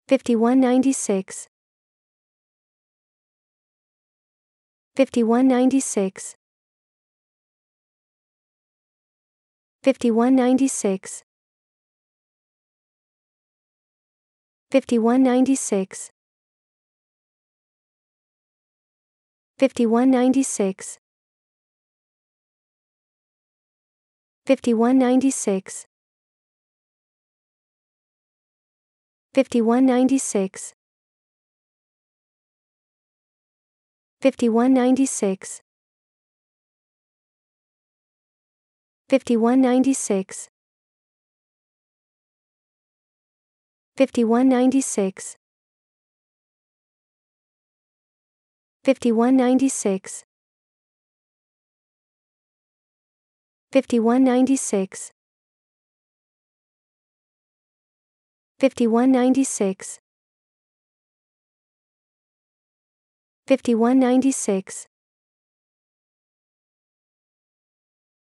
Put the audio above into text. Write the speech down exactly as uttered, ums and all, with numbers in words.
fifty-one ninety-six, fifty-one ninety-six, fifty-one ninety-six, fifty-one ninety-six, fifty-one ninety-six, fifty-one ninety-six, fifty-one ninety-six, fifty-one ninety-six, fifty-one ninety-six, fifty-one ninety-six, fifty-one ninety-six, fifty-one ninety-six, fifty-one ninety-six, fifty-one ninety-six,